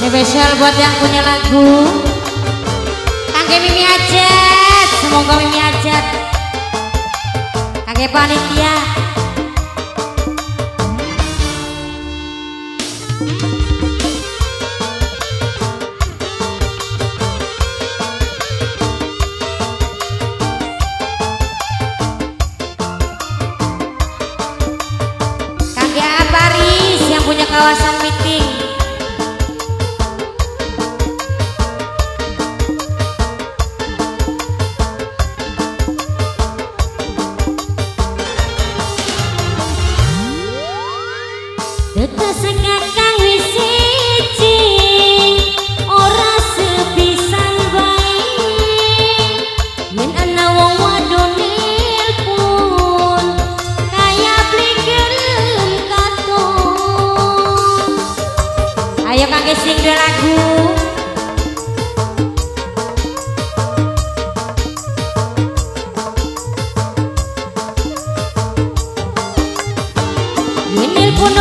Spesial buat yang punya lagu Kangge Mimi Ajat. Semoga Mimi Ajat Kangge panitia Kangge Aparis yang punya kawasan meeting. Detas kang wis siji ora sepisan bae yen ana wong wadon nelpon kaya bligelem katon. Ayo Kangge sing dua lagu. Yen nelpon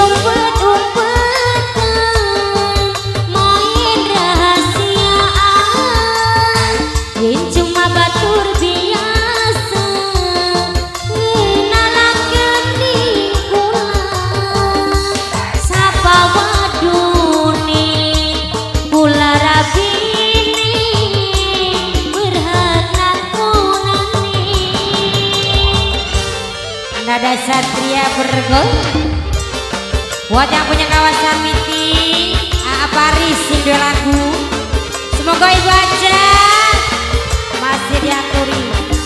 umpet-umpetan main rahasiaan yen cuma batur biasa ngenalakeun lingkungan sapa wadone kula rabine berhak nakonane. Nada Satria Bergol buat yang punya kawasan meeting. Aparis sing dua lagu. Semoga Ibu aja masih diaturi.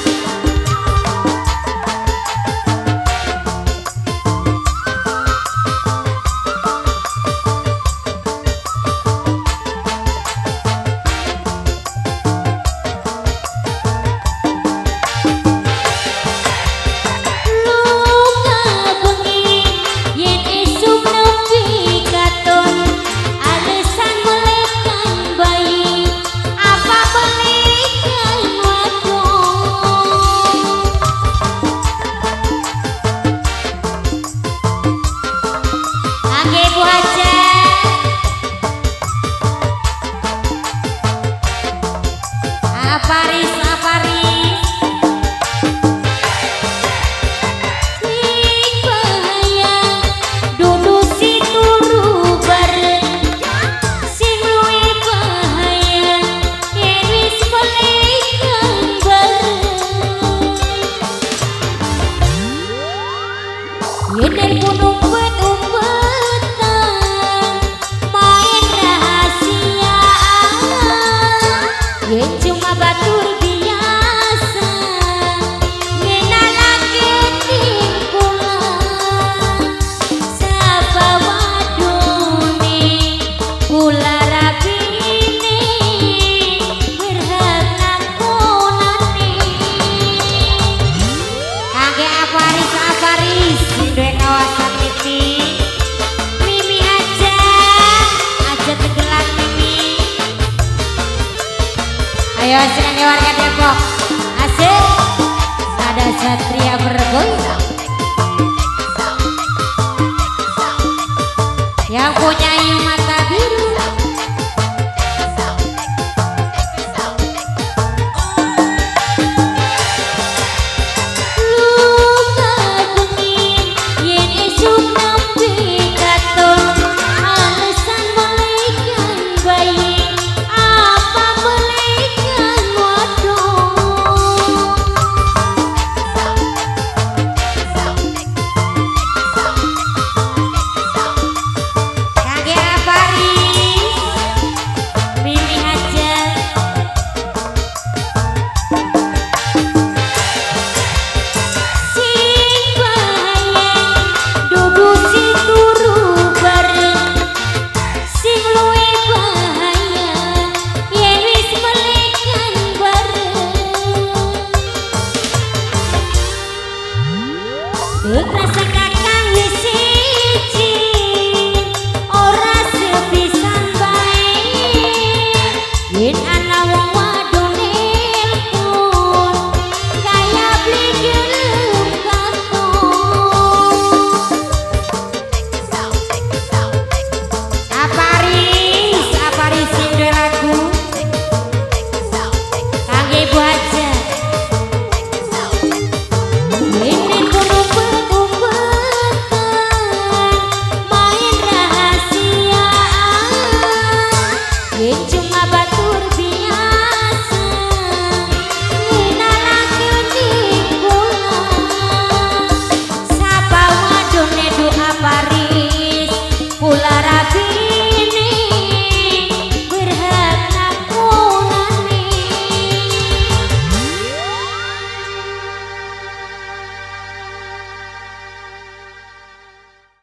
Aparis, Aparis sing bahaya dudu si turu bareng sing luwih bahaya yen wis balikan bareng yen nelpon umpet-umpetan main rahasiaan yen cuma batur biasa ngenalakeun lingkungan sapa wadone kula rabine berhak nakonane. Kangge Aparis, Aparis sing dua kawasan meeting. Mimi aja tegelan Mimi. Ayo sekarang warga Depok. Asik. Ada Satria Bergoyang. Yang punya Yumat